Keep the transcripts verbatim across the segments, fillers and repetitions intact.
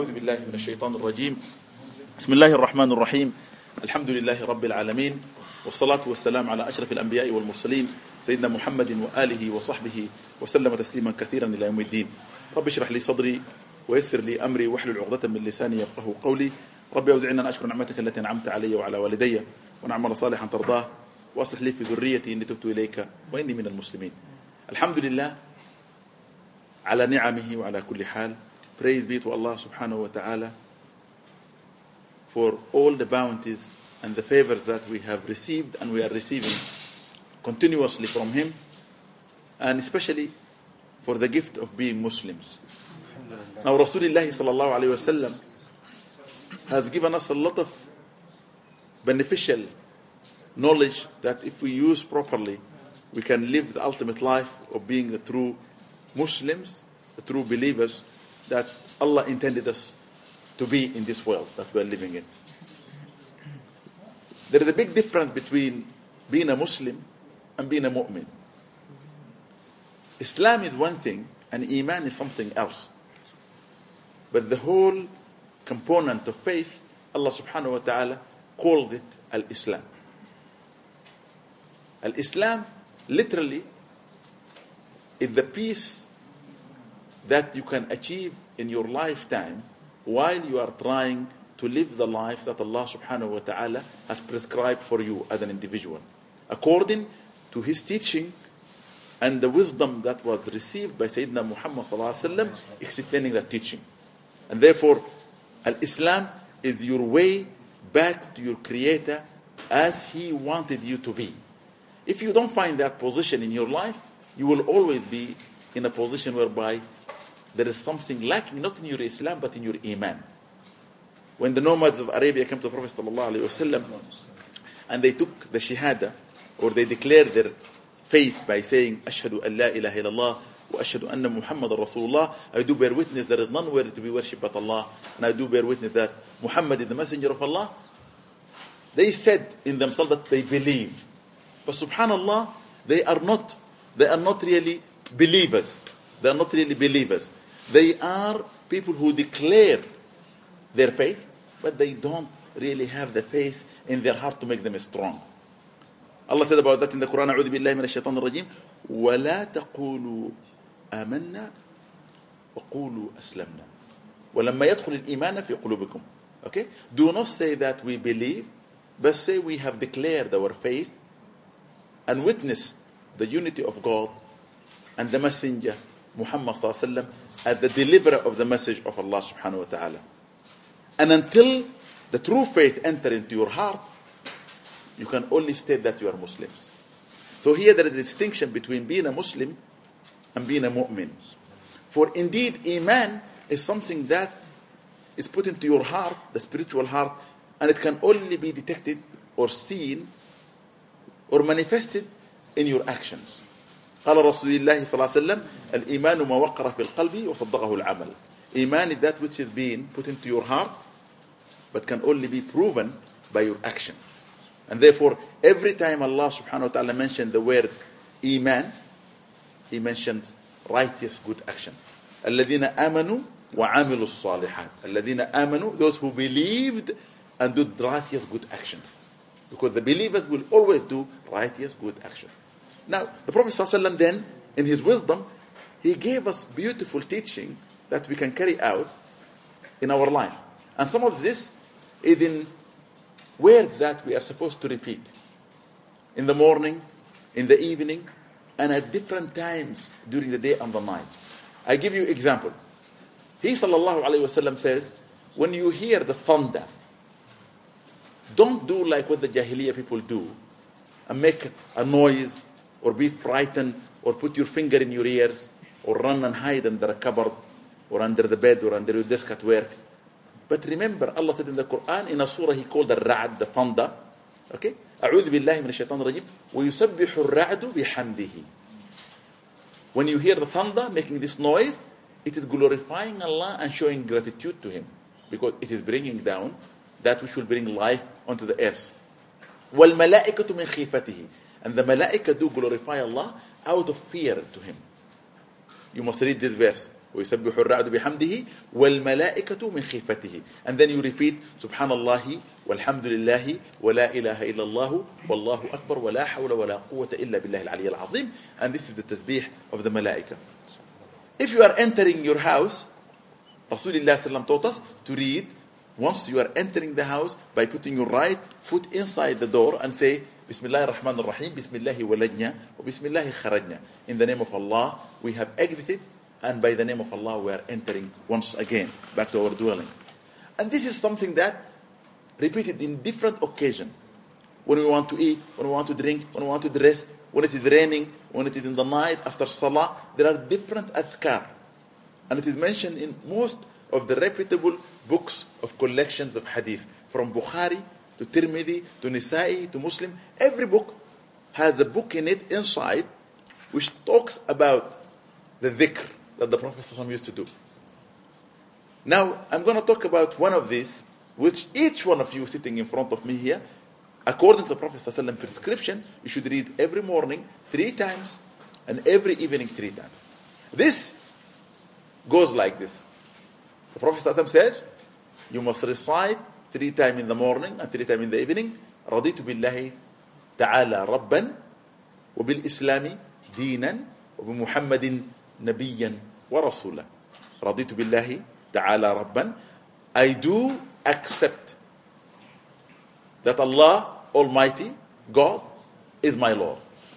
أعوذ بالله من الشيطان الرجيم. بسم الله الرحمن الرحيم. الحمد لله رب العالمين، والصلاة والسلام على أشرف الأنبياء والمرسلين سيدنا محمد وآله وصحبه وسلم تسليما كثيرا إلى يوم الدين. رب اشرح لي صدري ويسر لي أمري واحلل عقدة من لساني يفقهوا قولي. رب أوزعني أن أشكر نعمتك التي أنعمت علي وعلى والدي ونعمل صالحا ترضاه وأصلح لي في ذريتي إني تبت إليك وإني من المسلمين. الحمد لله على نعمه وعلى كل حال. Praise be to Allah subhanahu wa ta'ala for all the bounties and the favors that we have received and we are receiving continuously from Him, and especially for the gift of being Muslims. Now Rasulullah sallallahu alayhi wa sallam has given us a lot of beneficial knowledge that if we use properly, we can live the ultimate life of being the true Muslims, the true believers that Allah intended us to be in this world that we are living in. There is a big difference between being a Muslim and being a mu'min. Islam is one thing and Iman is something else. But the whole component of faith, Allah subhanahu wa ta'ala called it Al-Islam. Al-Islam literally is the peace that you can achieve in your lifetime while you are trying to live the life that Allah subhanahu wa ta'ala has prescribed for you as an individual, according to His teaching and the wisdom that was received by Sayyidina Muhammad sallallahu alaihi wasallam explaining that teaching. And therefore, Al-Islam is your way back to your Creator as He wanted you to be. If you don't find that position in your life, you will always be in a position whereby there is something lacking, not in your Islam, but in your Iman. When the nomads of Arabia came to the Prophet sallallahu alaihi wasallam and they took the Shahada, or they declared their faith by saying, Ashhadu an la ilaha illallah wa ashhadu anna Muhammadan Rasulullah, I do bear witness there is none worthy to be worshipped but Allah, and I do bear witness that Muhammad is the messenger of Allah. They said in themselves that they believe. But subhanallah, they are not, they are not really believers. They are not really believers. They are people who declare their faith, but they don't really have the faith in their heart to make them strong. Allah said about that in the Quran, أعوذ بالله من الشيطان الرجيم, ولا تقولوا آمنا وقولوا أسلمنا ولما يدخل الإيمان في قلوبكم. Okay? Do not say that we believe, but say we have declared our faith and witnessed the unity of God and the messenger Muhammad sallallahu alaihi wasallam as the deliverer of the message of Allah subhanahu wa ta'ala. And until the true faith enter into your heart, you can only state that you are Muslims. So here there is a distinction between being a Muslim and being a mu'min. For indeed, Iman is something that is put into your heart, the spiritual heart, and it can only be detected or seen or manifested in your actions. قال رسول الله صلى الله عليه وسلم الإيمان ما وقر في القلب وصدقه العمل. Iman is that which is being put into your heart but can only be proven by your action. And therefore, every time Allah subhanahu wa ta'ala mentioned the word Iman, He mentioned righteous good action. الذين آمنوا وعملوا الصالحات. الذين آمنوا, those who believed and did righteous good actions. Because the believers will always do righteous good action. Now, the Prophet ﷺ then, in his wisdom, he gave us beautiful teaching that we can carry out in our life. And some of this is in words that we are supposed to repeat in the morning, in the evening, and at different times during the day and the night. I give you example. He sallallahu alayhi wasallam says, when you hear the thunder, don't do like what the Jahiliyyah people do and make a noise or be frightened or put your finger in your ears or run and hide under a cupboard or under the bed or under your desk at work. But remember, Allah said in the Quran, in a surah He called the Ra'd, the thunder. Okay? أعوذ بالله من الشيطان الرجيم ويسبح الرعد بحمده. When you hear the thunder making this noise, it is glorifying Allah and showing gratitude to Him, because it is bringing down that which will bring life onto the earth. وَالْمَلَائِكَةُ مِنْ خِيفَتِهِ. And the malaika do glorify Allah out of fear to Him. You must read this verse. ويسبح الرعد بحمده والملائكة من خيفته. And then you repeat سبحان الله والحمد لله ولا إله إلا الله والله أكبر ولا حول ولا قوة إلا بالله العلي العظيم. And this is the tasbih of the malaika. If you are entering your house, Rasulullah sallam taught us to read once you are entering the house by putting your right foot inside the door and say Bismillah ar-Rahman ar-Rahim, Bismillah walajna, wa Bismillah kharajna. In the name of Allah we have exited, and by the name of Allah we are entering once again back to our dwelling. And this is something that repeated in different occasions. When we want to eat, when we want to drink, when we want to dress, when it is raining, when it is in the night after salah, there are different adhkar. And it is mentioned in most of the reputable books of collections of hadith, from Bukhari to Tirmidhi to Nisa'i to Muslim. Every book has a book in it inside which talks about the dhikr that the Prophet ﷺ used to do. Now, I'm going to talk about one of these, which each one of you sitting in front of me here, according to the Prophet ﷺ prescription, you should read every morning three times and every evening three times. This goes like this. The Prophet ﷺ says, you must recite three times in the morning and three times in the evening. رضيت بالله تعالى ربا وبالإسلام دينا وبمحمد نبيا ورسولا. رضيت بالله تعالى ربا. I do accept that Allah Almighty, God, is my Lord.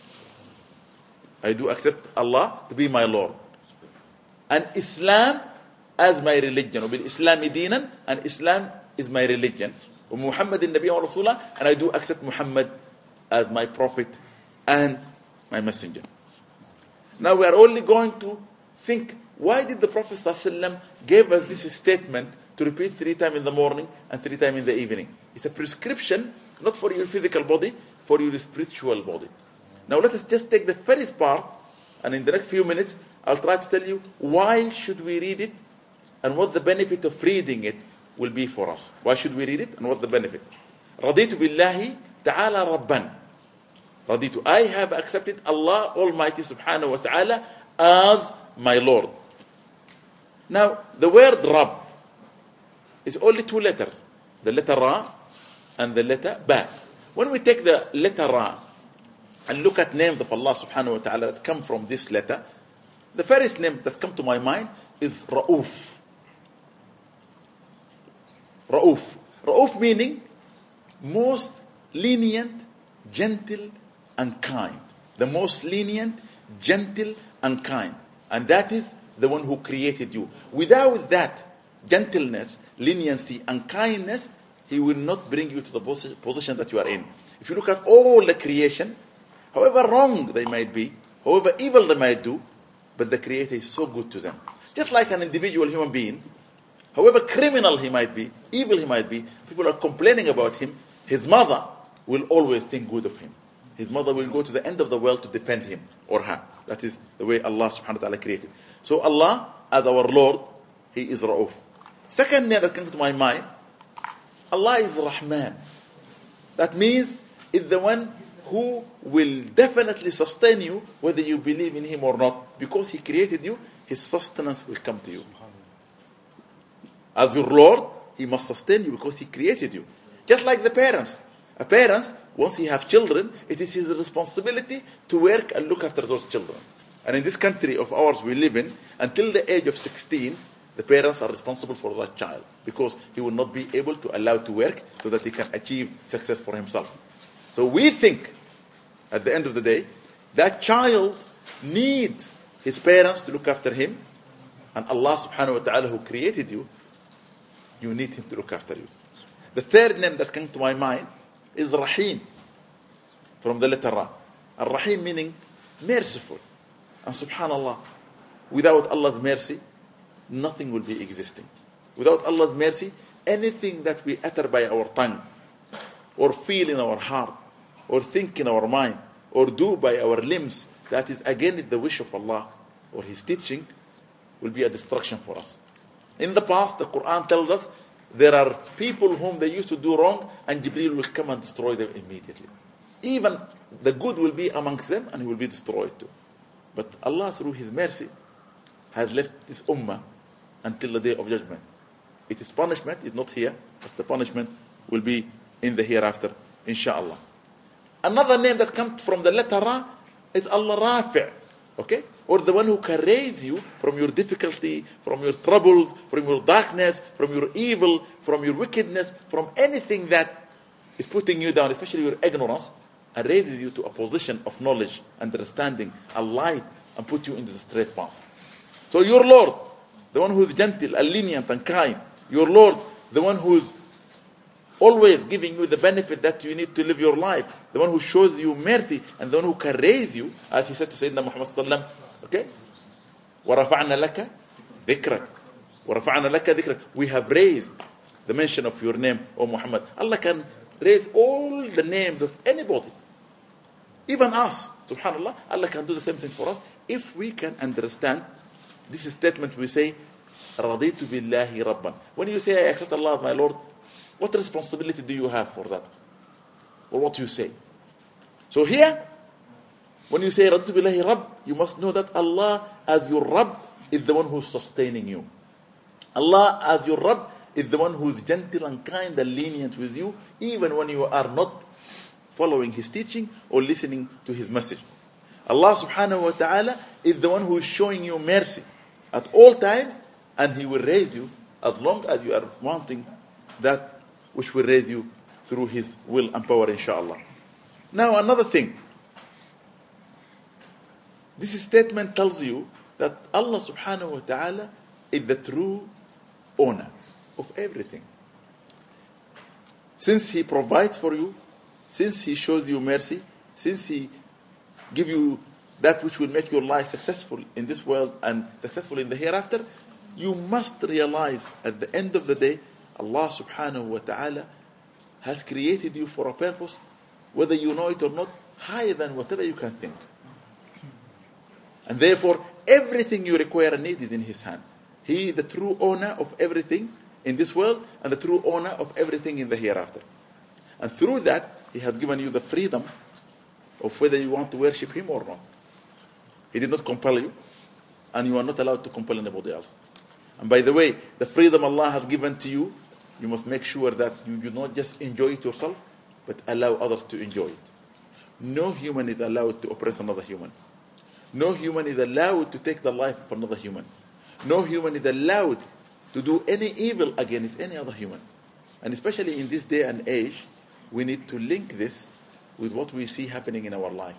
I do accept Allah to be my Lord. And Islam as my religion. وبالإسلام دينا, and Islam is my religion. ومحمد النبي ورسوله, and I do accept Muhammad as my prophet and my messenger. Now we are only going to think, why did the Prophet ﷺ give us this statement to repeat three times in the morning and three times in the evening? It's a prescription, not for your physical body, for your spiritual body. Now let us just take the first part, and in the next few minutes I'll try to tell you why should we read it and what the benefit of reading it will be for us. Why should we read it and what the benefit? رضيت بالله تعالى ربا. رضيت, I have accepted Allah Almighty subhanahu wa ta'ala as my Lord. Now the word Rabb is only two letters, the letter Ra and the letter Ba. When we take the letter Ra and look at names of Allah subhanahu wa ta'ala that come from this letter, the first name that comes to my mind is Ra'uf. Ra'uf. Ra'uf meaning most lenient, gentle and kind. The most lenient, gentle and kind. And that is the one who created you. Without that gentleness, leniency and kindness, he will not bring you to the position that you are in. If you look at all the creation, however wrong they might be, however evil they might do, but the Creator is so good to them. Just like an individual human being, however criminal he might be, evil he might be, people are complaining about him, his mother will always think good of him. His mother will go to the end of the world to defend him or her. That is the way Allah subhanahu wa ta'ala created. So Allah, as our Lord, He is Ra'uf. Second name that comes to my mind, Allah is Rahman. That means it's the one who will definitely sustain you whether you believe in Him or not. Because He created you, His sustenance will come to you. As your Lord, He must sustain you because He created you. Just like the parents. A parent, once he has children, it is his responsibility to work and look after those children. And in this country of ours we live in, until the age of sixteen, the parents are responsible for that child because he will not be able to allow to work so that he can achieve success for himself. So we think, at the end of the day, that child needs his parents to look after him, and Allah subhanahu wa ta'ala who created you, you need Him to look after you. The third name that came to my mind is Rahim, from the letter Ra. Ar-Rahim meaning merciful. And subhanallah, without Allah's mercy, nothing will be existing. Without Allah's mercy, anything that we utter by our tongue, or feel in our heart, or think in our mind, or do by our limbs, that is against the wish of Allah or His teaching, will be a destruction for us. In the past, the Quran tells us there are people whom they used to do wrong, and Jibreel will come and destroy them immediately. Even the good will be amongst them, and he will be destroyed too. But Allah, through His mercy, has left this ummah until the day of judgment. Its punishment is not here, but the punishment will be in the hereafter, inshallah. Another name that comes from the letter Ra is Allah Rafi', okay? Or the one who can raise you from your difficulty, from your troubles, from your darkness, from your evil, from your wickedness, from anything that is putting you down, especially your ignorance, and raises you to a position of knowledge, understanding, and light, and put you into the straight path. So your Lord, the one who is gentle and lenient and kind, your Lord, the one who is always giving you the benefit that you need to live your life, the one who shows you mercy, and the one who can raise you, as he said to Sayyidina Muhammad sallallahu alaihi wasallam, okay? وَرَفَعْنَا لَكَ ذِكْرَكَ وَرَفَعْنَا لَكَ ذِكْرَكَ. We have raised the mention of your name, O Muhammad. Allah can raise all the names of anybody, even us, subhanallah. Allah can do the same thing for us if we can understand this statement. We say, رَضِيتُ بِاللَّهِ رَبًّا. When you say, I accept Allah as my Lord, what responsibility do you have for that? Or what you say? So here, when you say رَضِيتُ بِاللَّهِ رَبًّا, you must know that Allah as your Rabb is the one who is sustaining you. Allah as your Rabb is the one who is gentle and kind and lenient with you, even when you are not following his teaching or listening to his message. Allah subhanahu wa ta'ala is the one who is showing you mercy at all times, and he will raise you as long as you are wanting that which will raise you through his will and power, inshallah. Now another thing, this statement tells you that Allah subhanahu wa ta'ala is the true owner of everything. Since he provides for you, since he shows you mercy, since he gives you that which will make your life successful in this world and successful in the hereafter, you must realize at the end of the day, Allah subhanahu wa ta'ala has created you for a purpose, whether you know it or not, higher than whatever you can think. And therefore, everything you require and need is in his hand. He is the true owner of everything in this world and the true owner of everything in the hereafter. And through that, he has given you the freedom of whether you want to worship him or not. He did not compel you, and you are not allowed to compel anybody else. And by the way, the freedom Allah has given to you, you must make sure that you do not just enjoy it yourself, but allow others to enjoy it. No human is allowed to oppress another human. No human is allowed to take the life of another human. No human is allowed to do any evil against any other human. And especially in this day and age, we need to link this with what we see happening in our life.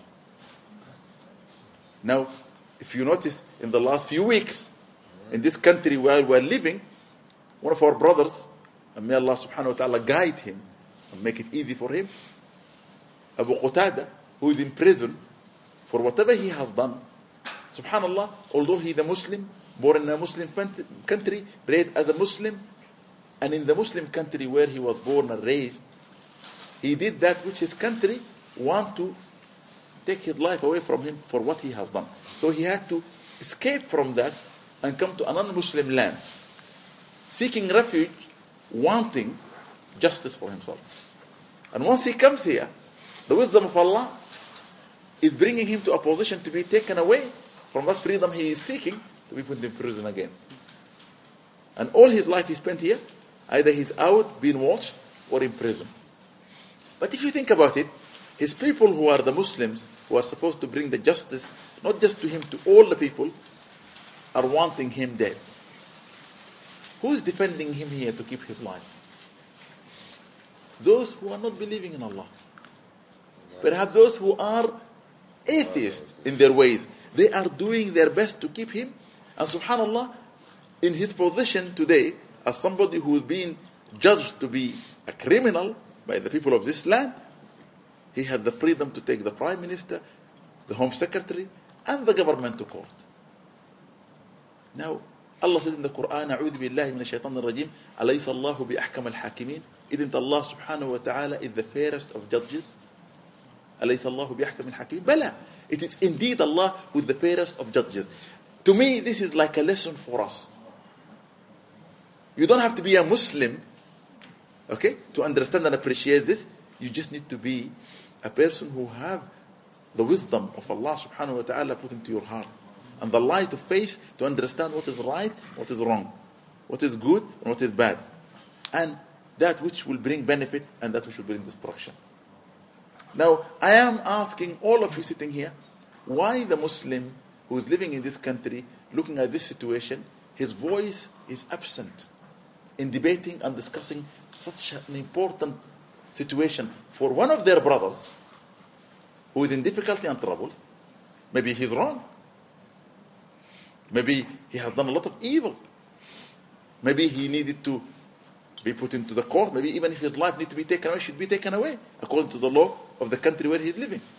Now, if you notice, in the last few weeks, in this country where we're living, one of our brothers, and may Allah subhanahu wa ta'ala guide him and make it easy for him, Abu Qatada, who is in prison for whatever he has done. Subhanallah, although he is a Muslim, born in a Muslim country, raised as a Muslim, and in the Muslim country where he was born and raised, he did that which his country want to take his life away from him for what he has done. So he had to escape from that and come to a non-Muslim land, seeking refuge, wanting justice for himself. And once he comes here, the wisdom of Allah is bringing him to a position to be taken away from that freedom he is seeking, to be put in prison again. And all his life he spent here, either he's out, being watched, or in prison. But if you think about it, his people who are the Muslims, who are supposed to bring the justice, not just to him, to all the people, are wanting him dead. Who is defending him here to keep his life? Those who are not believing in Allah. Perhaps those who are atheists in their ways. They are doing their best to keep him. And subhanallah, in his position today, as somebody who is being judged to be a criminal by the people of this land, he had the freedom to take the Prime Minister, the Home Secretary, and the government to court. Now, Allah says in the Quran, أعوذ بالله من الشيطان الرجيم أليس الله بأحكم الحاكمين. Isn't Allah subhanahu wa ta'ala is the fairest of judges? أليس الله بأحكم الحاكمين. Bala. It is indeed Allah who is the fairest of judges. To me, this is like a lesson for us. You don't have to be a Muslim, okay, to understand and appreciate this. You just need to be a person who have the wisdom of Allah subhanahu wa ta'ala put into your heart. and the light of faith to understand what is right, what is wrong, what is good, and what is bad, and that which will bring benefit and that which will bring destruction. Now, I am asking all of you sitting here, why the Muslim who is living in this country, looking at this situation, his voice is absent in debating and discussing such an important situation for one of their brothers who is in difficulty and troubles. Maybe he's wrong. Maybe he has done a lot of evil. Maybe he needed to be put into the court. Maybe even if his life needs to be taken away, should be taken away according to the law of the country where he's living.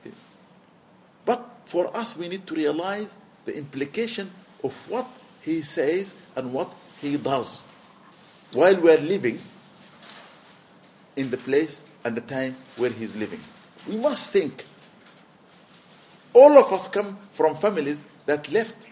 But for us, we need to realize the implication of what he says and what he does while we are living in the place and the time where he's living. We must think. All of us come from families that left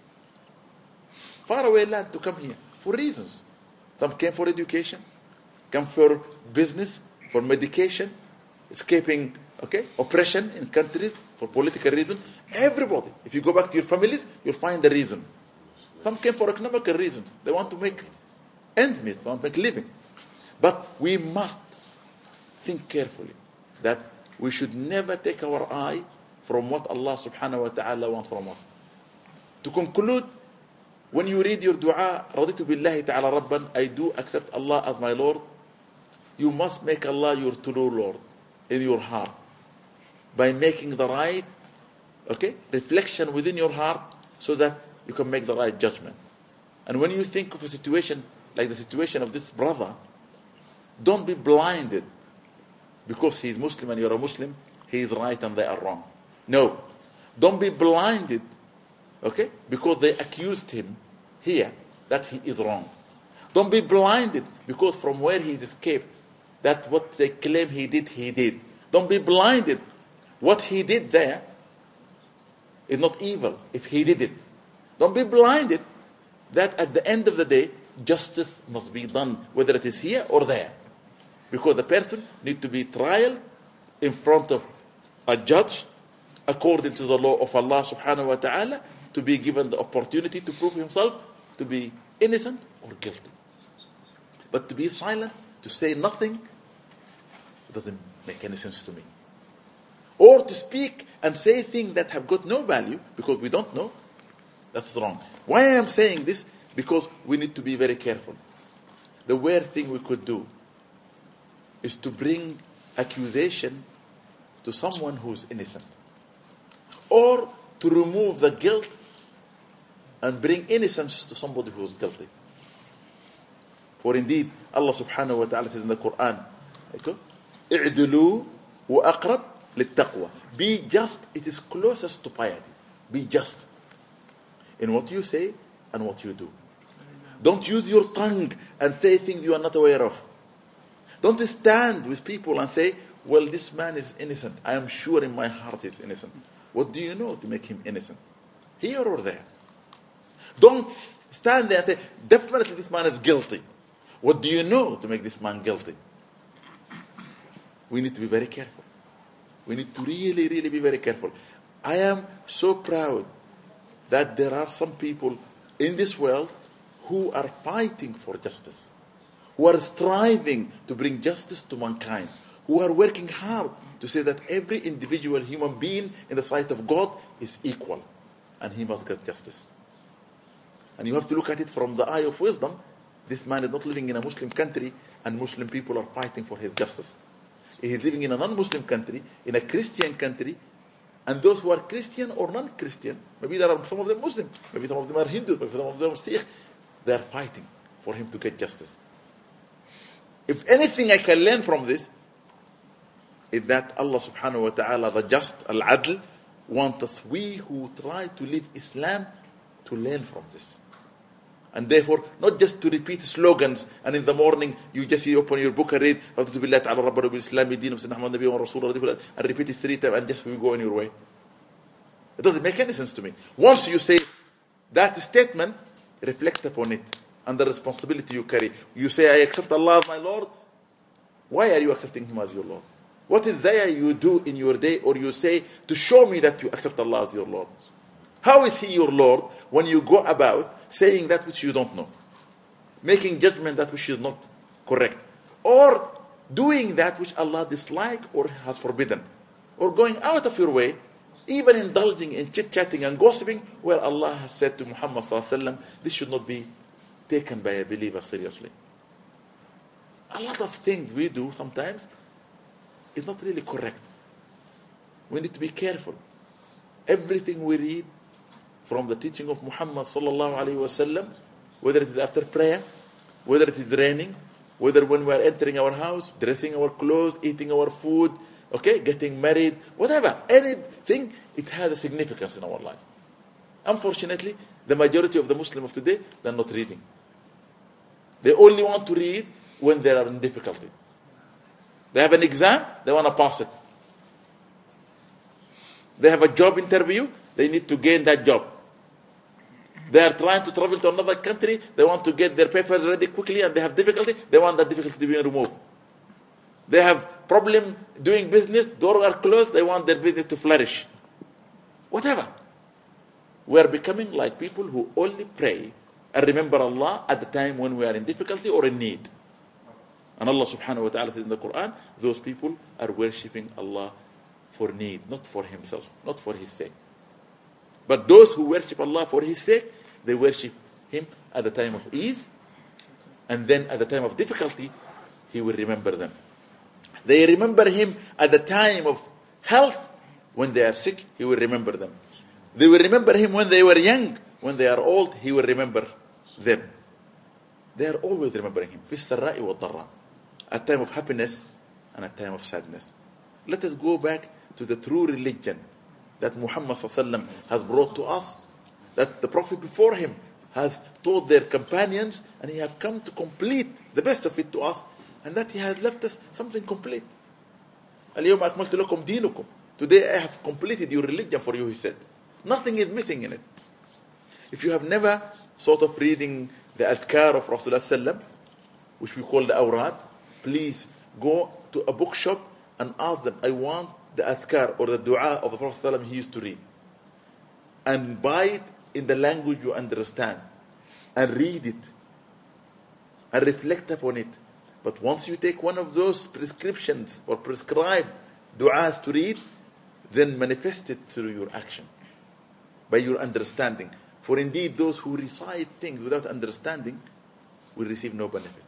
faraway land to come here for reasons. Some came for education, come for business, for medication, escaping okay, oppression in countries, for political reasons. Everybody, if you go back to your families, you'll find the reason. Some came for economical reasons. They want to make ends meet, they want to make living. But we must think carefully that we should never take our eye from what Allah subhanahu wa ta'ala wants from us. To conclude, when you read your dua, رَضِيتُ بِاللَّهِ تَعَالَى رَبًّا, I do accept Allah as my Lord, you must make Allah your true Lord in your heart by making the right okay, reflection within your heart so that you can make the right judgment. And when you think of a situation like the situation of this brother, don't be blinded because he's Muslim and you're a Muslim, he is right and they are wrong. No. Don't be blinded, okay, because they accused him here that he is wrong. Don't be blinded because from where he escaped, that what they claim he did, he did. Don't be blinded. What he did there is not evil if he did it. Don't be blinded that at the end of the day, justice must be done, whether it is here or there. Because the person needs to be tried in front of a judge according to the law of Allah subhanahu wa ta'ala, to be given the opportunity to prove himself to be innocent or guilty. But to be silent, to say nothing, doesn't make any sense to me. Or to speak and say things that have got no value because we don't know, that's wrong. Why I am saying this? Because we need to be very careful. The worst thing we could do is to bring accusation to someone who's innocent, or to remove the guilt and bring innocence to somebody who's guilty. For indeed, Allah subhanahu wa ta'ala says in the Quran, اعدلوا وأقرب للتقوى. Be just, it is closest to piety. Be just in what you say and what you do. Don't use your tongue and say things you are not aware of. Don't stand with people and say, well, this man is innocent. I am sure in my heart he's innocent. What do you know to make him innocent? Here or there? Don't stand there and say, definitely this man is guilty. What do you know to make this man guilty? We need to be very careful. We need to really, really be very careful. I am so proud that there are some people in this world who are fighting for justice, who are striving to bring justice to mankind, who are working hard to say that every individual human being in the sight of God is equal and he must get justice. And you have to look at it from the eye of wisdom. This man is not living in a Muslim country and Muslim people are fighting for his justice. He is living in a non-Muslim country, in a Christian country, and those who are Christian or non-Christian, maybe there are some of them Muslim, maybe some of them are Hindu, maybe some of them are Sikh, they are fighting for him to get justice. If anything I can learn from this, is that Allah subhanahu wa ta'ala, the just, al-adl, wants us, we who try to live Islam, to learn from this. And therefore, not just to repeat slogans, and in the morning you just you open your book and read, and repeat it three times, and just you go on your way. It doesn't make any sense to me. Once you say that statement, reflect upon it and the responsibility you carry. You say, I accept Allah as my Lord. Why are you accepting Him as your Lord? What is there you do in your day or you say to show me that you accept Allah as your Lord? How is he your Lord when you go about saying that which you don't know? Making judgment that which is not correct. Or doing that which Allah dislikes or has forbidden. Or going out of your way, even indulging in chit-chatting and gossiping, where Allah has said to Muhammad sallallahu alaihi wasallam, this should not be taken by a believer seriously. A lot of things we do sometimes is not really correct. We need to be careful. Everything we read from the teaching of Muhammad sallallahu alaihi wasallam, whether it is after prayer, whether it is raining, whether when we are entering our house, dressing our clothes, eating our food, okay, getting married, whatever, anything, it has a significance in our life. Unfortunately, the majority of the Muslims of today, they're not reading. They only want to read when they are in difficulty. They have an exam, they want to pass it. They have a job interview, they need to gain that job. They are trying to travel to another country, they want to get their papers ready quickly and they have difficulty, they want that difficulty to be removed. They have problem doing business, doors are closed, they want their business to flourish. Whatever. We are becoming like people who only pray and remember Allah at the time when we are in difficulty or in need. And Allah subhanahu wa ta'ala says in the Quran, those people are worshipping Allah for need, not for himself, not for his sake. But those who worship Allah for his sake, they worship him at the time of ease, and then at the time of difficulty, he will remember them. They remember him at the time of health. When they are sick, he will remember them. They will remember him when they were young. When they are old, he will remember them. They are always remembering him. في السراء والضراء. At time of happiness and at time of sadness. Let us go back to the true religion that Muhammad sallallahu alaihi wasallam has brought to us, that the Prophet before him has taught their companions, and he has come to complete the best of it to us, and that he has left us something complete. اليوم أكملت لكم دينكم. Today I have completed your religion for you, he said. Nothing is missing in it. If you have never sort of reading the adhkar of Rasulullah sallam, which we call the awrad, please go to a bookshop and ask them, I want the adhkar or the dua of the Prophet sallam he used to read. And buy it in the language you understand. And read it. And reflect upon it. But once you take one of those prescriptions or prescribed du'as to read, then manifest it through your action, by your understanding. For indeed, those who recite things without understanding will receive no benefit.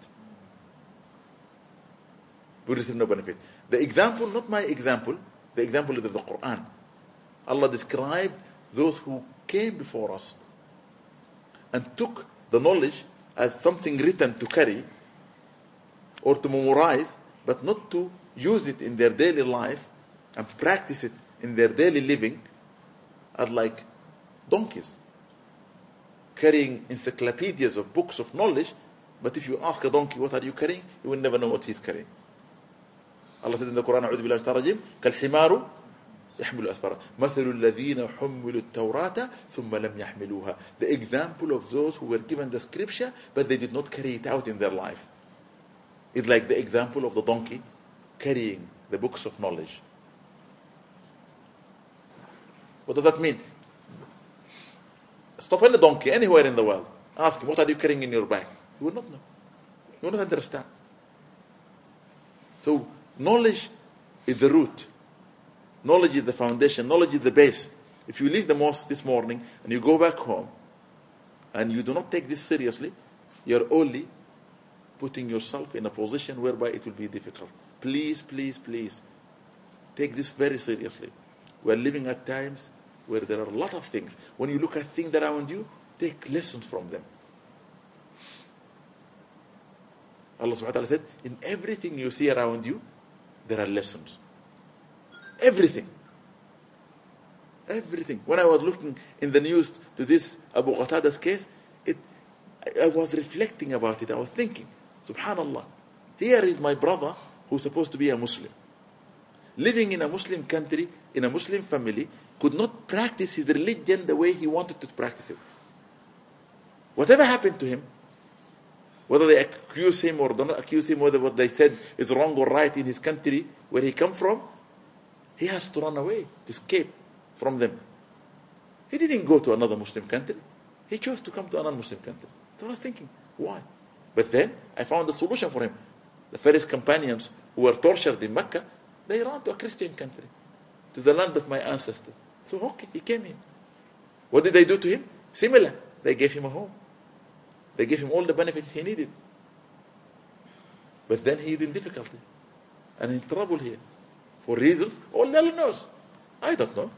Will receive no benefit. The example, not my example, the example is of the Quran. Allah described those who came before us and took the knowledge as something written to carry or to memorize, but not to use it in their daily life and practice it in their daily living, are like donkeys, carrying encyclopedias of books of knowledge, but if you ask a donkey, what are you carrying? He will never know what he's carrying. Allah said in the Quran, أعوذ بالله من الشيطان الرجيم, كالحمار يحمل أسفارا مثل الذين حملوا التوراة ثم لم يحملوها. The example of those who were given the scripture, but they did not carry it out in their life. It's like the example of the donkey carrying the books of knowledge. What does that mean? Stop any donkey anywhere in the world. Ask him, what are you carrying in your bag? He will not know. He will not understand. So, knowledge is the root. Knowledge is the foundation. Knowledge is the base. If you leave the mosque this morning and you go back home and you do not take this seriously, you're only putting yourself in a position whereby it will be difficult. Please, please, please, take this very seriously. We are living at times where there are a lot of things. When you look at things around you, take lessons from them. Allah subhanahu wa ta'ala said, in everything you see around you, there are lessons. Everything. Everything. When I was looking in the news to this Abu Qatada's case, it, I was reflecting about it. I was thinking, subhanallah, here is my brother who's supposed to be a Muslim, living in a Muslim country, in a Muslim family, could not practice his religion the way he wanted to practice it. Whatever happened to him, whether they accuse him or do not accuse him, whether what they said is wrong or right in his country, where he come from, he has to run away, to escape from them. He didn't go to another Muslim country. He chose to come to another Muslim country. So I was thinking, why? But then I found a solution for him. The first companions who were tortured in Mecca, they ran to a Christian country, to the land of my ancestors. So okay, he came here. What did they do to him? Similar. They gave him a home. They gave him all the benefits he needed. But then he is in difficulty and in trouble here for reasons only Allah knows. I don't know.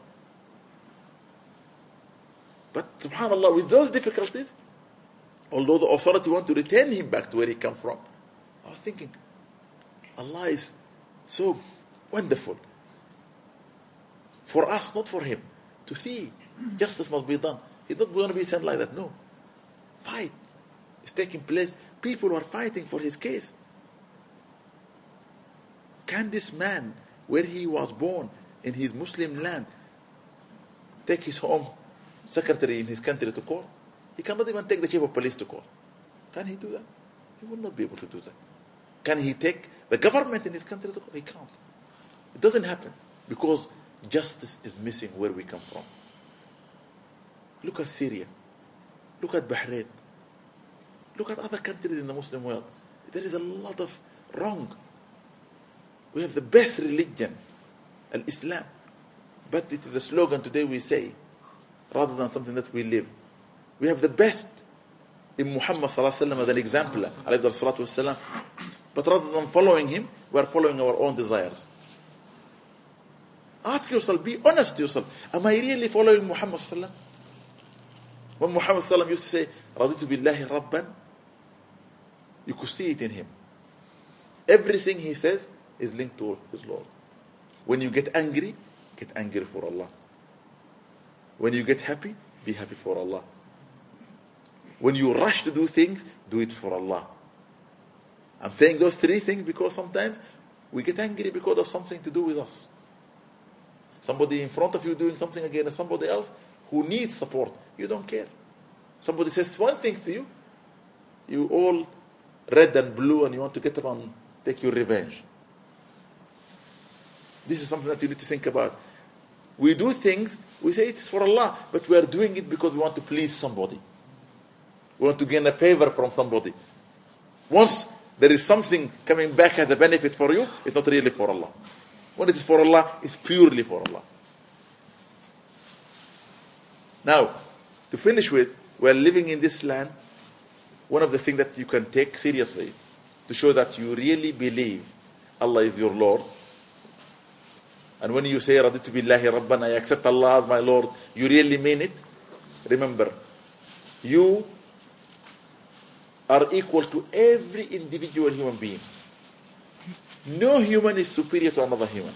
But subhanAllah, with those difficulties, although the authority want to return him back to where he come from, I was thinking, Allah is so wonderful for us, not for him, to see justice must be done. He's not going to be sent like that. No. Fight is taking place. People are fighting for his case. Can this man, where he was born in his Muslim land, take his home secretary in his country to court? He cannot even take the chief of police to court. Can he do that? He will not be able to do that. Can he take the government in his country to court? He can't. It doesn't happen because justice is missing where we come from. Look at Syria. Look at Bahrain. Look at other countries in the Muslim world. There is a lot of wrong. We have the best religion, Al-Islam. But it is a slogan today we say, rather than something that we live. We have the best in Muhammad sallallahu alaihi wasallam as an example, alayhi salatu wasalam. But rather than following him, we are following our own desires. Ask yourself, be honest to yourself. Am I really following Muhammad sallallahu alaihi wasallam? When Muhammad sallallahu alaihi wasallam used to say, Raditu billahi rabban, you could see it in him. Everything he says is linked to his Lord. When you get angry, get angry for Allah. When you get happy, be happy for Allah. When you rush to do things, do it for Allah. I'm saying those three things because sometimes we get angry because of something to do with us. Somebody in front of you doing something against somebody else who needs support. You don't care. Somebody says one thing to you, you all red and blue and you want to get up and take your revenge. This is something that you need to think about. We do things, we say it is for Allah, but we are doing it because we want to please somebody. We want to gain a favor from somebody. Once there is something coming back as a benefit for you, it's not really for Allah. When it is for Allah, it's purely for Allah. Now, to finish with, we are living in this land. One of the things that you can take seriously to show that you really believe Allah is your Lord. And when you say, Raditu billahi rabban, I accept Allah as my Lord, you really mean it. Remember, you are equal to every individual human being. No human is superior to another human.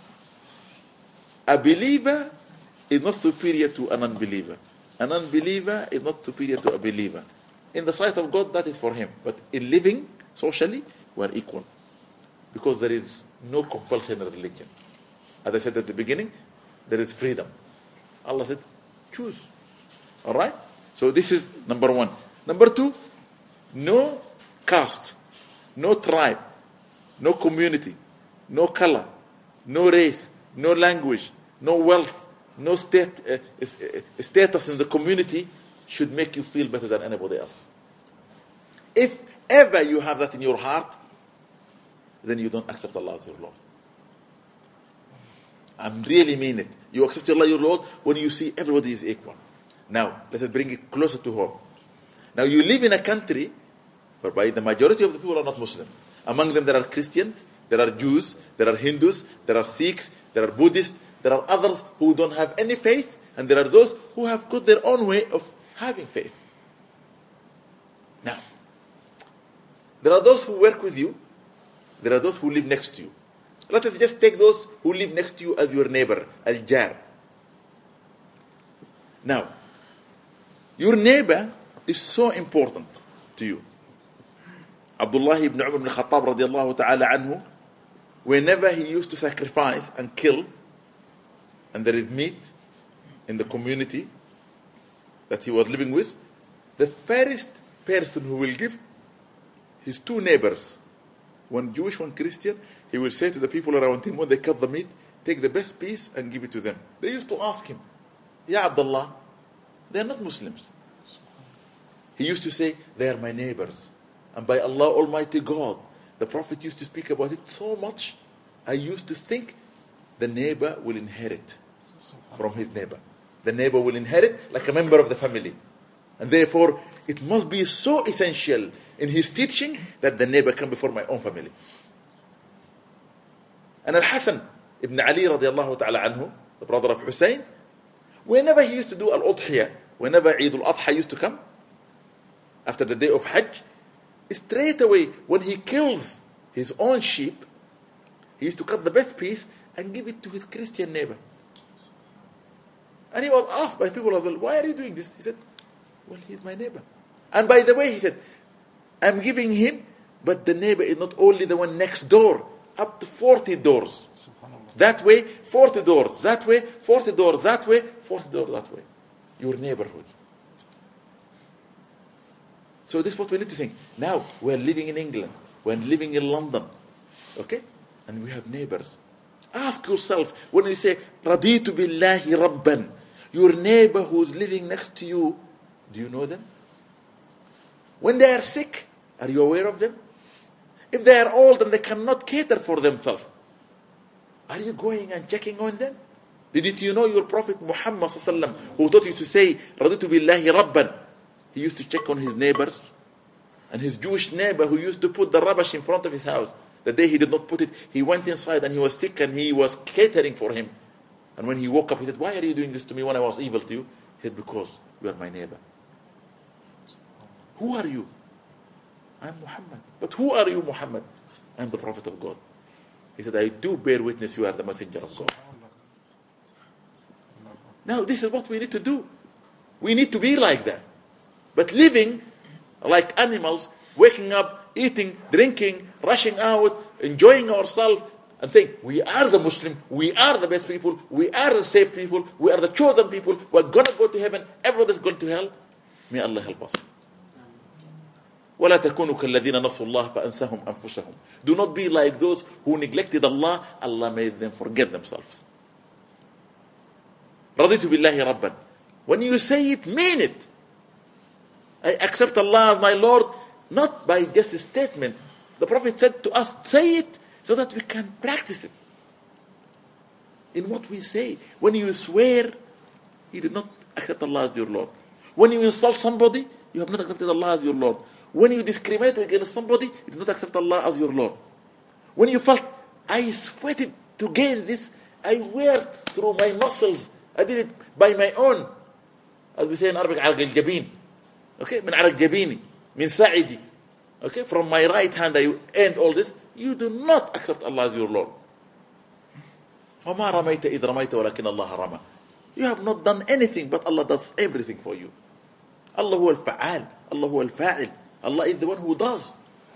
A believer is not superior to an unbeliever. An unbeliever is not superior to a believer. In the sight of God, that is for him. But in living socially, we are equal. Because there is no compulsion in religion. As I said at the beginning, there is freedom. Allah said, choose. All right? So this is number one. Number two, no caste, no tribe, no community, no color, no race, no language, no wealth, no state, uh, uh, status in the community should make you feel better than anybody else. If ever you have that in your heart, then you don't accept Allah as your Lord. I really mean it. You accept Allah your Lord when you see everybody is equal. Now, let us bring it closer to home. Now, you live in a country whereby the majority of the people are not Muslim. Among them, there are Christians, there are Jews, there are Hindus, there are Sikhs, there are Buddhists, there are others who don't have any faith, and there are those who have got their own way of having faith. Now, there are those who work with you, there are those who live next to you. Let us just take those who live next to you as your neighbor, al-jar. Now, your neighbor is so important to you. Abdullah ibn Umar ibn Khattab radiallahu ta'ala anhu, whenever he used to sacrifice and kill, and there is meat in the community that he was living with, the first person who will give his two neighbors, one Jewish, one Christian, he will say to the people around him, when they cut the meat, take the best piece and give it to them. They used to ask him, Ya Abdullah, They are not Muslims. He used to say, they are my neighbors. And by Allah Almighty God, the Prophet used to speak about it so much. I used to think the neighbor will inherit from his neighbor. The neighbor will inherit like a member of the family. And therefore, it must be so essential in his teaching that the neighbor come before my own family. And Al-Hasan ibn Ali radiallahu ta'ala anhu, the brother of Hussein, whenever he used to do Al-Udhiyah, whenever Eid al-Adha used to come, after the day of Hajj, straight away, when he kills his own sheep, he used to cut the best piece and give it to his Christian neighbor. And he was asked by people as well, why are you doing this? He said, well, he's my neighbor. And by the way, he said, I'm giving him, but the neighbor is not only the one next door, up to forty doors. That way, forty doors. That way, forty doors. That way, forty doors that way. Your neighborhood. So this is what we need to think. Now, we're living in England. We're living in London. Okay? And we have neighbors. Ask yourself, when you say, Raditu billahi rabban, your neighbor who's living next to you, do you know them? When they are sick, are you aware of them? If they are old and they cannot cater for themselves, are you going and checking on them? Didn't you know your Prophet Muhammad sallallahu alaihi wasallam, who taught you to say, Raditu billahi rabban, he used to check on his neighbors, and his Jewish neighbor who used to put the rubbish in front of his house. The day he did not put it, he went inside and he was sick and he was catering for him. And when he woke up, he said, why are you doing this to me when I was evil to you? He said, because you are my neighbor. Who are you? I'm Muhammad. But who are you, Muhammad? I'm the Prophet of God. He said, I do bear witness you are the messenger of God. Now, this is what we need to do. We need to be like that. But living like animals, waking up, eating, drinking, rushing out, enjoying ourselves, and saying, we are the Muslim, we are the best people, we are the safe people, we are the chosen people, we're going to go to heaven, everybody's going to hell. May Allah help us. وَلَا تَكُونُوا كَالَّذِينَ نَصُوا اللَّهَ فَأَنْسَهُمْ أَنفُسَهُم. Do not be like those who neglected Allah, Allah made them forget themselves. رَضِيتُ بِاللَّهِ رَبًّا. When you say it, mean it. I accept Allah as my Lord, not by just a statement. The Prophet said to us, say it so that we can practice it. In what we say. When you swear, you did not accept Allah as your Lord. When you insult somebody, you have not accepted Allah as your Lord. When you discriminate against somebody, you did not accept Allah as your Lord. When you felt, I sweated to gain this, I worked through my muscles, I did it by my own. As we say in Arabic, عرق الجبين. Okay, من عرق جبيني, من ساعدي. Okay, from my right hand I earned all this. You do not accept Allah as your Lord. وما رميت إذ رميت ولكن الله رمى. You have not done anything, but Allah does everything for you. Allah هو الفعال. Allah هو الفاعل. Allah is the one who does.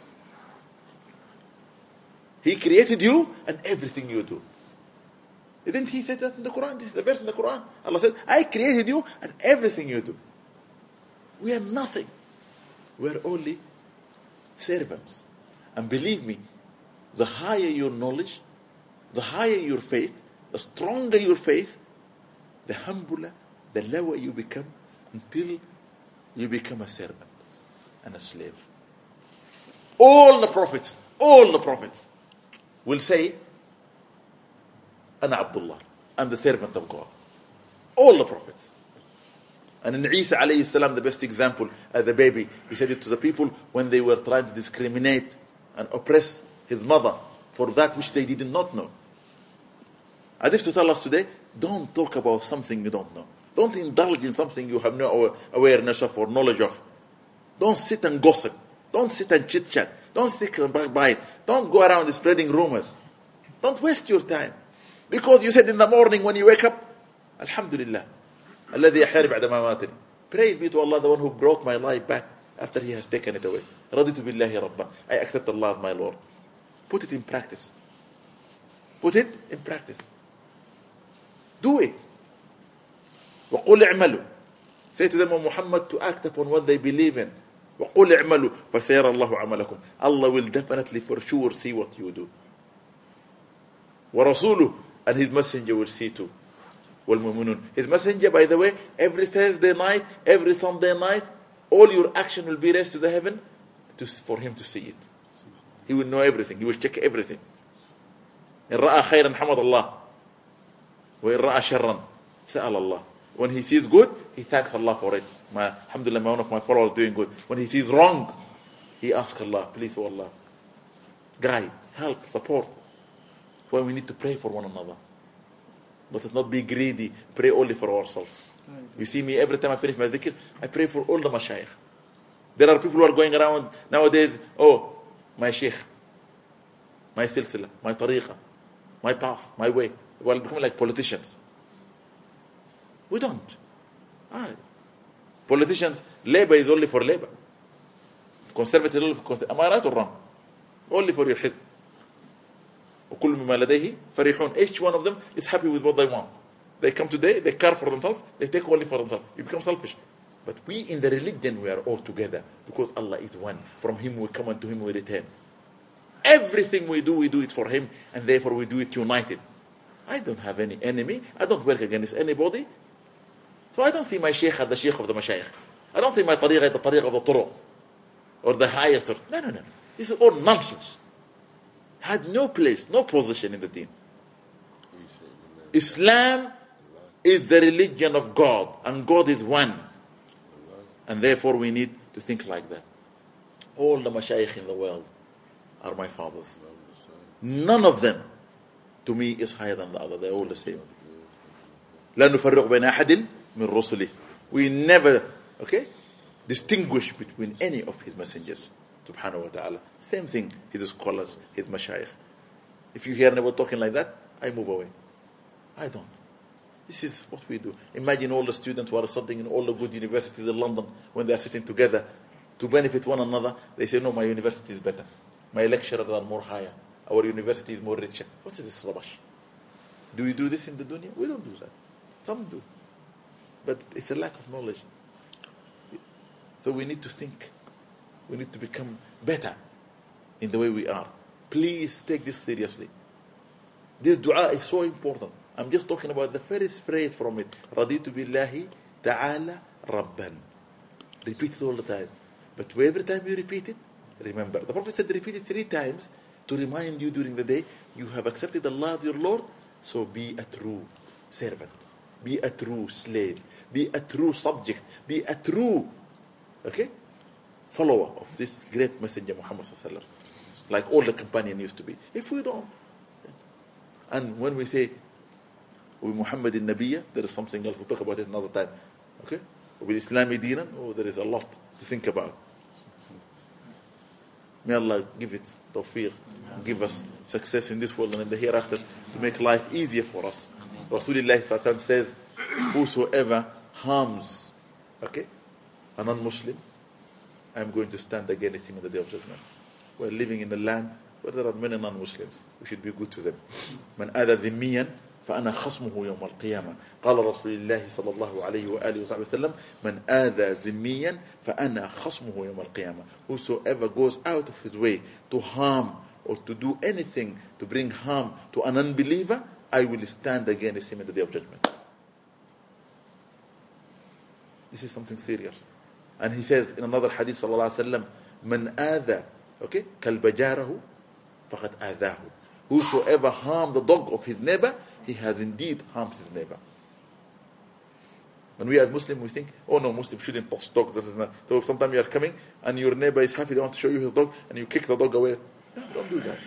He created you and everything you do. Didn't he say that in the Quran? This is the verse in the Quran. Allah said, I created you and everything you do. We are nothing. We are only servants. And believe me, the higher your knowledge, the higher your faith, the stronger your faith, the humbler, the lower you become until you become a servant and a slave. All the prophets, all the prophets will say, Ana Abdullah, I'm the servant of God. All the prophets. And in Isa alayhi salam, the best example, as a baby, he said it to the people when they were trying to discriminate and oppress his mother for that which they did not know. As if to tell us today, don't talk about something you don't know. Don't indulge in something you have no awareness of or knowledge of. Don't sit and gossip. Don't sit and chit-chat. Don't sit and backbite. Don't go around spreading rumors. Don't waste your time. Because you said in the morning when you wake up, Alhamdulillah, الذي يحياني بعد ما ماتني. Praise be to Allah, the one who brought my life back after He has taken it away. رضيت بالله ربا. I accept Allah as my Lord. Put it in practice. Put it in practice. Do it. وقل اعملوا. Say to them, O Muhammad, to act upon what they believe in. وقل اعملوا فسيرى الله عملكم. Allah will definitely for sure see what you do. ورسوله, and His messenger will see too. وَالْمُؤْمِنُونَ. His messenger, by the way, every Thursday night, every Sunday night, all your action will be raised to the heaven to, for him to see it. He will know everything. He will check everything. إِن رَأَى خَيْرًا حَمَدَ اللَّهِ وَإِن رَأَى شَرًّا سَأَلَ اللَّهِ. When he sees good, he thanks Allah for it. My, alhamdulillah, one of my followers doing good. When he sees wrong, he asks Allah, please, oh Allah, guide, help, support. Why we need to pray for one another. Let us not be greedy. Pray only for ourselves. You see me, every time I finish my dhikr, I pray for all the mashayikh. There are people who are going around nowadays, oh, my sheikh, my silsila, my tariqa, my path, my way. Well, becoming like politicians. We don't. Ah, politicians, labor is only for labor. Conservative is only for conservative. Am I right or wrong? Only for your head. وكل مما لديه فرحون. Each one of them is happy with what they want. They come today, they care for themselves, they take only for themselves. You become selfish. But we in the religion, we are all together because Allah is one. From Him we come and to Him we return. Everything we do, we do it for Him, and therefore we do it united. I don't have any enemy. I don't work against anybody. So I don't see my sheikh as the sheikh of the mashayikh. I don't see my tariqa as the tariqa of the turuq or the highest. Or, no, no, no. This is all nonsense. Had no place, no position in the deen. Islam is the religion of God, and God is one. And therefore we need to think like that. All the mashayikh in the world are my fathers. None of them, to me, is higher than the other. They're all the same. لا نفرق بين أحد من رسله. We never, okay, distinguish between any of His messengers. Subhanahu wa ta'ala. Same thing, his scholars, his mashayikh. If you hear anyone talking like that, I move away. I don't. This is what we do. Imagine all the students who are studying in all the good universities in London, when they are sitting together to benefit one another, they say, no, my university is better. My lecturers are more higher. Our university is more richer. What is this rubbish? Do we do this in the dunya? We don't do that. Some do. But it's a lack of knowledge. So we need to think. We need to become better in the way we are. Please take this seriously. This dua is so important. I'm just talking about the first phrase from it. رَضِيتُ بِاللَّهِ تَعَالَى رَبًّا. Repeat it all the time. But every time you repeat it, remember. The Prophet said repeat it three times to remind you during the day, you have accepted Allah as your Lord, so be a true servant. Be a true slave. Be a true subject. Be a true, okay, follower of this great messenger Muhammad sallallahu alaihi wasallam, like all the companion used to be. If we don't, and when we say we Muhammad in Nabiyya, there is something else. We'll talk about it another time. Okay, with Islami Deenan, oh, there is a lot to think about. May Allah give it tawfiq, give us success in this world and in the hereafter, to make life easier for us. Rasulullah sallallahu alaihi wasallam says, whosoever harms, okay, a non-Muslim, I am going to stand against him on the day of judgment. We're living in a land where there are many non-Muslims. We should be good to them. من آذى ذميا فأنا خصمه يوم القيامة. قال رسول الله صلى الله عليه وآله وصحبه وسلم من آذى ذميا فأنا خصمه يوم القيامة. Whosoever goes out of his way to harm or to do anything to bring harm to an unbeliever, I will stand against him on the day of judgment. This is something serious. And he says in another hadith sallallahu alaihi wasallam, "Man adha, okay, kalbajarahu, faqad adhahu." Whosoever harm the dog of his neighbor, he has indeed harmed his neighbor. When we as Muslims, we think, oh no, Muslims shouldn't touch dogs. This is not. So if sometimes you are coming and your neighbor is happy, they want to show you his dog, and you kick the dog away. No, don't do that.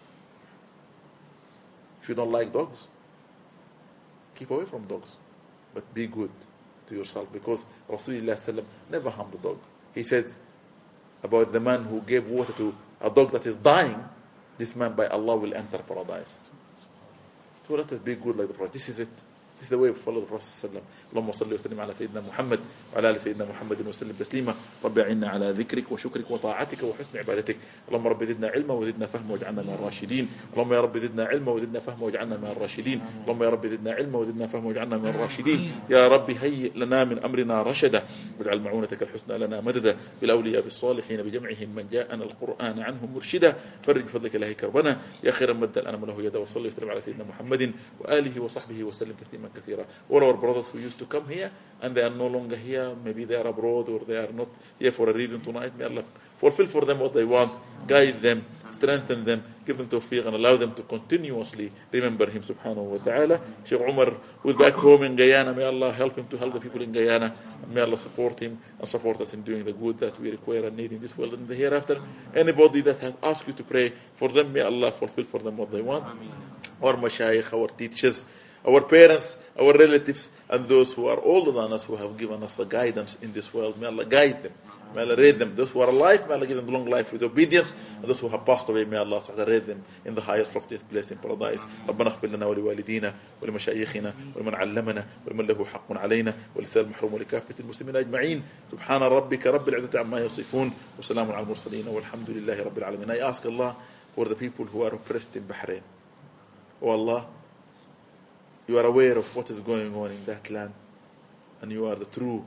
If you don't like dogs, keep away from dogs. But be good to yourself, because Rasulullah never harmed the dog. He said about the man who gave water to a dog that is dying, this man by Allah will enter paradise. So let us be good like the Prophet. This is it. This is the way we follow the Prophet. اللهم صل وسلم على سيدنا محمد وعلى آل سيدنا محمد وسلم تسليما. رب أعنا على ذكرك وشكرك وطاعتك وحسن عبادتك. اللهم رب زدنا علما وزدنا فهما واجعلنا من الراشدين. اللهم يا رب زدنا علما وزدنا فهما واجعلنا من الراشدين. اللهم يا رب زدنا علما وزدنا فهما واجعلنا من الراشدين. يا رب هيئ لنا من أمرنا رشدا واجعل معونتك الحسنى لنا مددا بالأولياء بالصالحين بجمعهم من جاءنا القرآن عنهم مرشدا فرج بفضلك الله كربنا يا خير مد الأنام له يدا وصلي وسلم على سيدنا محمد وآله وصحبه وسلم تسليما تسليما كثيرا. All our brothers who used to come here and they are no longer here, maybe they are abroad or they are not here for a reason tonight, may Allah fulfill for them what they want, guide them, strengthen them, give them tawfiq and allow them to continuously remember him subhanahu wa ta'ala. Sheikh Umar, who is back home in Guyana, may Allah help him to help the people in Guyana, and may Allah support him and support us in doing the good that we require and need in this world and in the hereafter. Anybody that has asked you to pray for them, may Allah fulfill for them what they want. Our mashayikh, our teachers, our parents, our relatives, and those who are older than us who have given us the guidance in this world, may Allah guide them. May Allah raise them. Those who are alive, may Allah give them long life with obedience. And those who have passed away, may Allah raise them in the highest loftiest place in paradise. ربنا اغفر لنا ولوالدينا ولمشايخنا ولمن علمنا ولمن له حق علينا ولسائر المحروم ولكافة المسلمين أجمعين. سبحان ربك رب العزة عما يصفون وسلام على المرسلين والحمد لله رب العالمين. I ask Allah for the people who are oppressed in Bahrain. Oh Allah, you are aware of what is going on in that land, and you are the true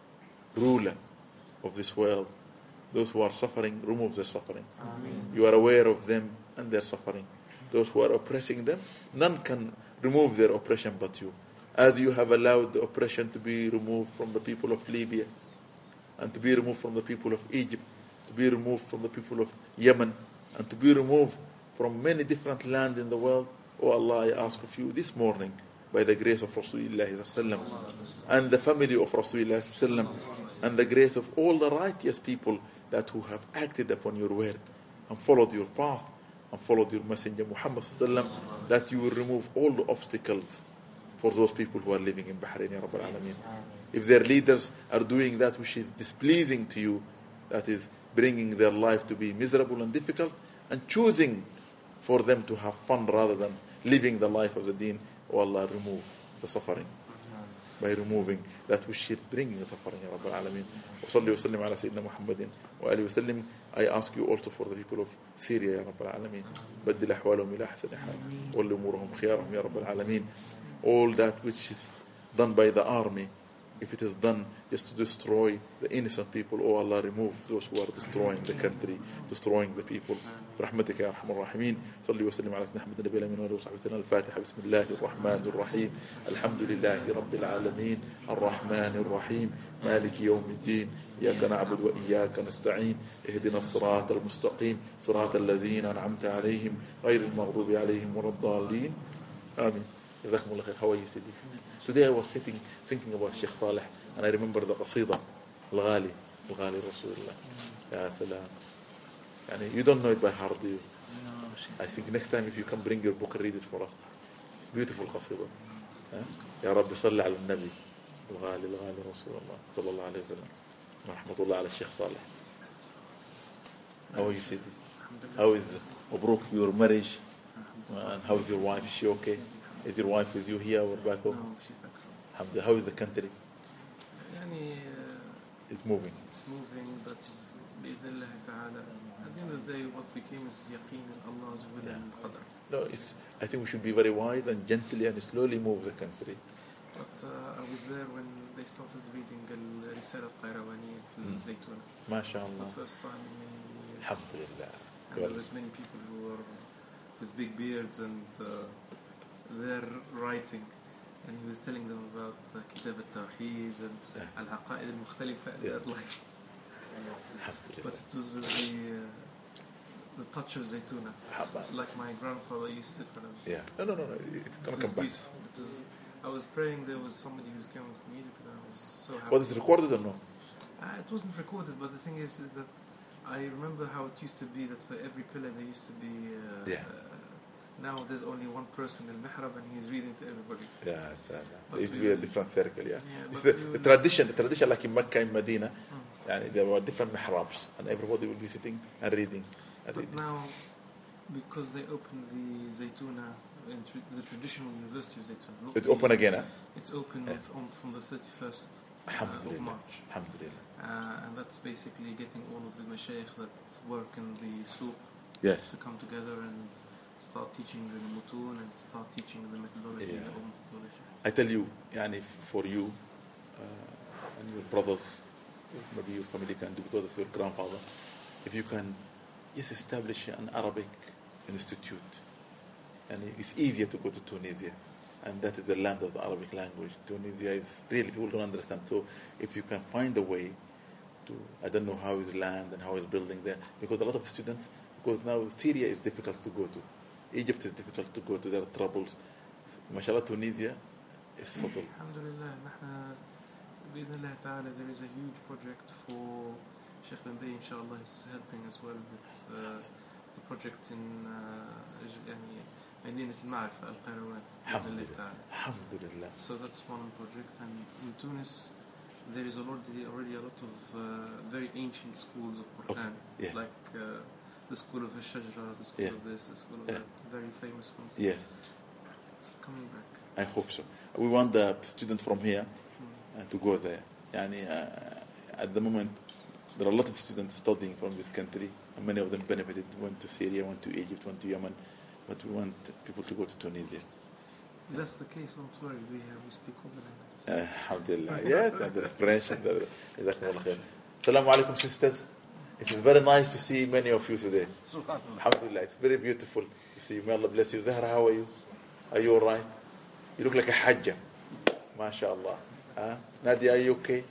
ruler of this world. Those who are suffering, remove their suffering. Amen. You are aware of them and their suffering. Those who are oppressing them, none can remove their oppression but you. As you have allowed the oppression to be removed from the people of Libya, and to be removed from the people of Egypt, to be removed from the people of Yemen, and to be removed from many different lands in the world. Oh Allah, I ask of you this morning, by the grace of Rasulullah and the family of Rasulullah and the grace of all the righteous people that who have acted upon your word and followed your path and followed your messenger Muhammad, that you will remove all the obstacles for those people who are living in Bahrain, Ya Rabbal Alameen. If their leaders are doing that which is displeasing to you, that is bringing their life to be miserable and difficult, and choosing for them to have fun rather than living the life of the deen, oh Allah, remove the suffering by removing that which is bringing the suffering, Ya Rabbal Alameen. Wa salli wa sallim ala Sayyidina Muhammadin wa alihi wa sallim. I ask you also for the people of Syria, Ya Rabbal Alameen. Baddil ahwalahum ila ahsani hal wal umurahum khiyarahum, Ya Rabbal Alameen. All that which is done by the army, if it is done just to destroy the innocent people, oh Allah, remove those who are destroying the country, destroying the people. برحمتك يا أرحم الراحمين. صلي وسلم على سيدنا محمد النبي الأمين وآله وصحبه وسلم. الفاتحة. بسم الله الرحمن الرحيم. الحمد لله رب العالمين الرحمن الرحيم مالك يوم الدين إياك نعبد وإياك نستعين اهدنا الصراط المستقيم صراط الذين أنعمت عليهم غير المغضوب عليهم ولا الضالين آمين. جزاكم الله خير. How are you, Sidi? Today I was sitting thinking about Sheikh Saleh, and I remember the qasida الغالي الغالي رسول الله. يا سلام. يعني you don't know it by heart, do you? I think next time if you can bring your book and read it for us. Beautiful قصيدة. يا رب صل على النبي الغالي الغالي رسول الله صلى الله عليه وسلم. ورحمة الله على الشيخ صالح. How are you, Sidi? How is مبروك your marriage? And how is your wife? Is she okay? Is your wife with you here or back home? No, she's back home. Alhamdulillah. How is the country? يعني, uh, it's moving. It's moving, but بإذن الله تعالى, at the end of the day, what became is yaqeen in Allah's will and qadr. No, it's. I think we should be very wise and gently and slowly move the country. But uh, I was there when they started reading الرسالة القيروانية في الزيتونة. ما شاء الله. The first time in many years. Alhamdulillah. And there was many people who were with big beards and uh, they're writing. And he was telling them about uh, كتاب التوحيد and العقائد المختلفة. But it was with the, uh, the touch of Zaytuna, like my grandfather used to kind of. Yeah. No, no, no, no. It's gonna come back. It was, I was praying there with somebody who's coming from Egypt, and I was so happy. Was it recorded or no? Uh, it wasn't recorded, but the thing is, is that I remember how it used to be that for every pillar there used to be. Uh, yeah. Uh, now there's only one person in Mihrab and he's reading to everybody. Yeah, it used to be a different circle. Yeah. yeah the, the tradition, the tradition, like in Mecca, in Medina. Mm. Yani there were different mihrabs and everybody will be sitting and reading. And but reading. now, because they opened the Zaytuna, the traditional University of Zaytuna. It's open again, huh? It's open yeah. from, from the thirty-first uh, of March. Alhamdulillah. Uh, and that's basically getting all of the mashayikh that work in the souq yes. to come together and start teaching the mutun and start teaching the methodology. Yeah. The old methodology. I tell you, yani for you uh, and your brothers, maybe your family can do because of your grandfather, if you can just establish an Arabic institute, and it's easier to go to Tunisia and that is the land of the Arabic language. Tunisia is really, people don't understand. So if you can find a way to, I don't know how is land and how is building there, because a lot of students, because now Syria is difficult to go to, Egypt is difficult to go to, there are troubles. MashaAllah, Tunisia is settled. Alhamdulillah, نحن بإذن الله تعالى there is a huge project for Sheikh Babikir, inshallah, is helping as well with uh, the project in uh, يعني مدينة المعرفة القيروان. Alhamdulillah. So that's one project, and in Tunis there is already already a lot of uh, very ancient schools of Quran, okay. Yes. like uh, the school of Al-Shajra, the school yeah. of this, the school of yeah. that, very famous ones. Yes. It's coming back. I hope so. We want the student from here uh, to go there. Yani, uh, at the moment, there are a lot of students studying from this country, and many of them benefited, went to Syria, went to Egypt, went to Yemen, but we want people to go to Tunisia. If that's the case, don't worry, we, have, we speak all the languages. Uh, Alhamdulillah. Yes, and the French. And the, Jazakallahu Khair. Assalamu alaikum, sisters. It is very nice to see many of you today. Alhamdulillah, it's very beautiful to see you. May Allah bless you. Zahra, how are you? Are you all right? You look like a hajjah. MashaAllah. Huh? Nadia, are you okay?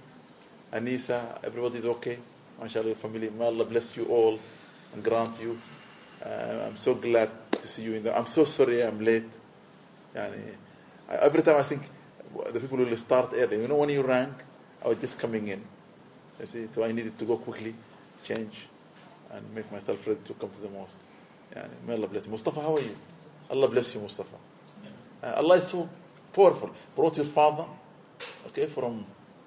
Anisa, everybody's okay? MashaAllah, your family. May Allah bless you all and grant you. Uh, I'm so glad to see you in there. I'm so sorry I'm late. Yani, I, every time I think the people will start early. You know, when you rang, I was just coming in. You see, so I needed to go quickly, change, and make myself ready to come to the mosque. Yani, may Allah bless you. Mustafa, how are you? Allah bless you, Mustafa. Uh, Allah is so powerful. Brought your father, okay, from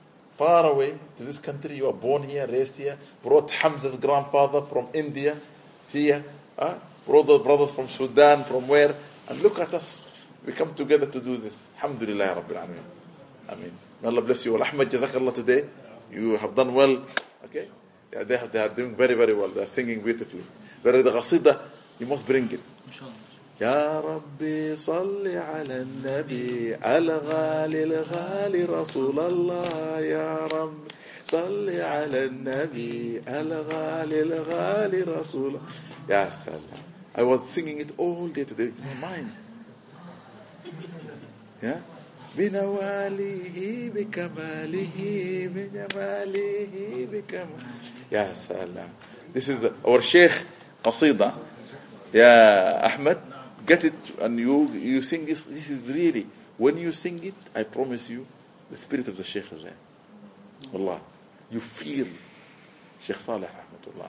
far away to this country. You are born here, raised here. Brought Hamza's grandfather from India here. Uh, brought the brothers from Sudan, from where? And look at us. We come together to do this. Alhamdulillah Rabbil Alameen. Ameen. May Allah bless you. Ahmed, Jazakallah today. You have done well. Okay? Yeah, they, they are doing very, very well. They are singing beautifully. There is the qasida. You must bring it. يا ربي صل على النبي الغالي الغالي رسول الله يا رب صل على النبي الغالي الغالي رسول يا سلام. I was singing it all day today in my mind. Yeah? بنواله بكماله بجماله بكماله يا سلام. This is our Sheikh قصيدة. يا أحمد, get it, and you you sing this. This is really, when you sing it, I promise you, the spirit of the Sheikh is there. Wallah, you feel Sheikh Saleh Rahmatullah.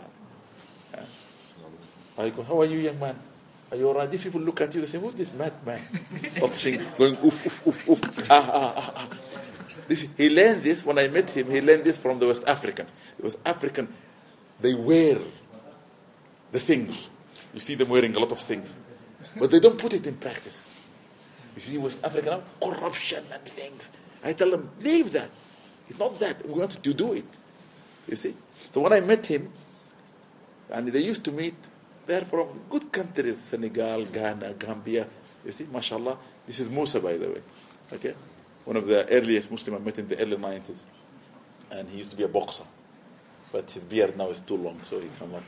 I go, how are you, young man? Are you alright? These people look at you, they say, who's this mad man? Touching, going oof, oof, oof, oof. Ah, ah, ah, ah. This, he learned this, when I met him, he learned this from the West African. The West African, they wear the things. You see them wearing a lot of things. But they don't put it in practice. You see West Africa now, corruption and things. I tell them, leave that. It's not that. We want to do it. You see? So when I met him, and they used to meet, they're from good countries, Senegal, Ghana, Gambia. You see, mashallah. This is Musa, by the way. Okay? One of the earliest Muslims I met in the early nineties. And he used to be a boxer. But his beard now is too long, so he cannot.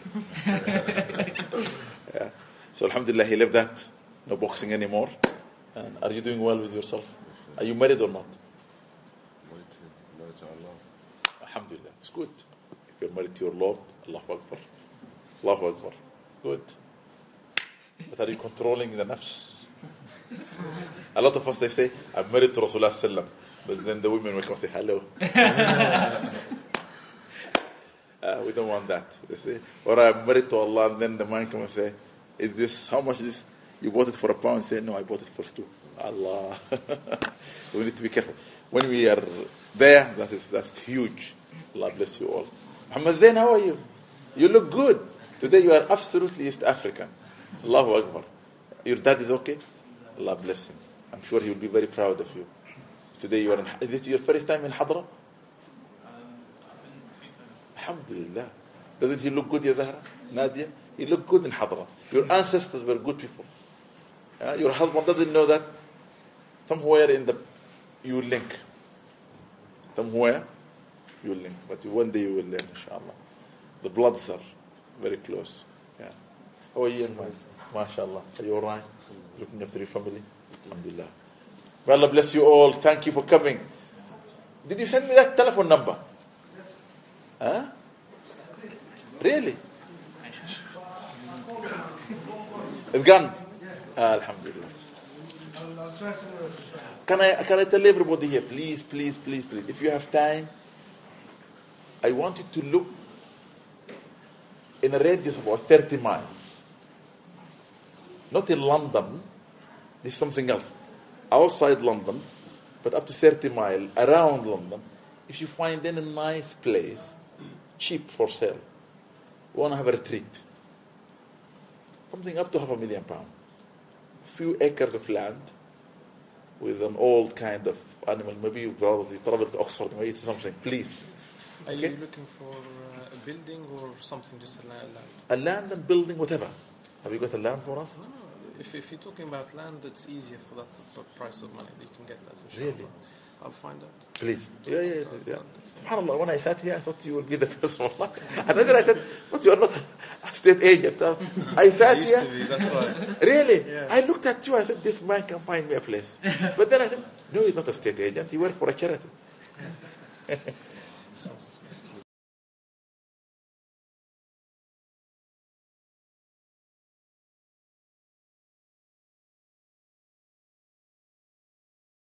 Yeah. So alhamdulillah, he left that. No boxing anymore. And are you doing well with yourself? Yes, are you married or not? Married to, married to Allah. Alhamdulillah, it's good. If you're married to your Lord, Allahu Akbar. Allahu Akbar. Good. But are you controlling the nafs? A lot of us, they say, I'm married to Rasulullah sallam. But then the women will come and say, hello. Uh, we don't want that. They say, or I'm married to Allah, and then the man comes and say, is this, how much is this? You bought it for a pound? Say, no, I bought it for two. Allah. We need to be careful. When we are there, that is, that's huge. Allah bless you all. Muhammad Zain, how are you? You look good. Today you are absolutely East African. Allahu Akbar. Your dad is okay? Allah bless him. I'm sure he will be very proud of you. Today you are in, is it your first time in Hadra? Alhamdulillah. Doesn't he look good, Ya Zahra? Nadia? He looked good in Hadra. Your ancestors were good people. Uh, your husband doesn't know that. Somewhere in the, you will link. Somewhere, you will link. But one day you will learn, inshallah. The bloods are very close. Yeah. How are you, young man? MashaAllah. Are you alright? Looking after your family? Alhamdulillah. May Allah bless you all. Thank you for coming. Did you send me that telephone number? Huh? Really? It's gone. Alhamdulillah. Can I can I tell everybody here, please, please, please, please, if you have time, I want you to look in a radius of about thirty miles. Not in London, this is something else. Outside London, but up to thirty miles around London, if you find any nice place, cheap for sale, you want to have a retreat, something up to half a million pounds, few acres of land with an old kind of animal, maybe you'd rather you travel to Oxford, maybe something, please. Are Okay? you looking for uh, a building or something, just a land? A land and building, whatever. Have you got a land for us? No, no. If, if you're talking about land, it's easier for that for price of money. You can get that. Inshallah. Really? I'll find out. Please. Yeah, yeah, yeah. SubhanAllah, when I sat here, I thought you would be the first one. And then I said, but you are not a state agent. Uh, I sat I used here. to be, that's why. Really? Yeah. I looked at you, I said, this man can find me a place. But then I said, no, he's not a state agent. He works for a charity.